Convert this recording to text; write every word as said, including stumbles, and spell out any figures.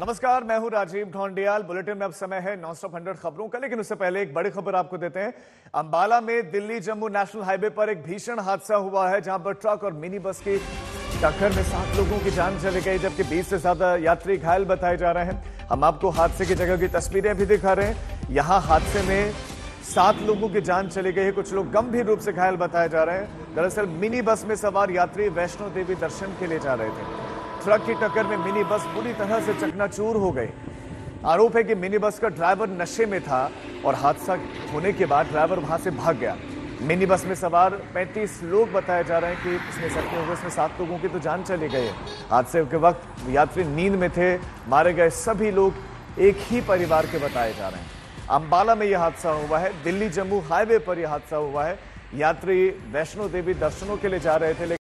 नमस्कार, मैं हूं राजीव ढोंडियाल। बुलेटिन में अब समय है नॉनस्टॉप हंड्रेड खबरों का, लेकिन उससे पहले एक बड़ी खबर आपको देते हैं। अंबाला में दिल्ली जम्मू नेशनल हाईवे पर एक भीषण हादसा हुआ है, जहां पर ट्रक और मिनी बस की टक्कर में सात लोगों की जान चली गई, जबकि बीस से ज्यादा यात्री घायल बताए जा रहे हैं। हम आपको हादसे की जगह की तस्वीरें भी दिखा रहे हैं। यहाँ हादसे में सात लोगों की जान चली गई है, कुछ लोग गंभीर रूप से घायल बताए जा रहे हैं। दरअसल मिनी बस में सवार यात्री वैष्णो देवी दर्शन के लिए जा रहे थे। ट्रक की टक्कर में मिनी बस बुरी तरह से चकनाचूर हो गई। आरोप है कि मिनी बस का ड्राइवर नशे में था और हादसा होने के बाद ड्राइवर वहां से भाग गया। मिनी बस में सवार पैंतीस लोग बताए जा रहे हैं कि इसमें जख्मी हुए, इसमें सात लोगों की तो जान चली गई है। हादसे के वक्त यात्री नींद में थे। मारे गए सभी लोग एक ही परिवार के बताए जा रहे हैं। अंबाला में यह हादसा हुआ है, दिल्ली जम्मू हाईवे पर यह हादसा हुआ है। यात्री वैष्णो देवी दर्शनों के लिए जा रहे थे।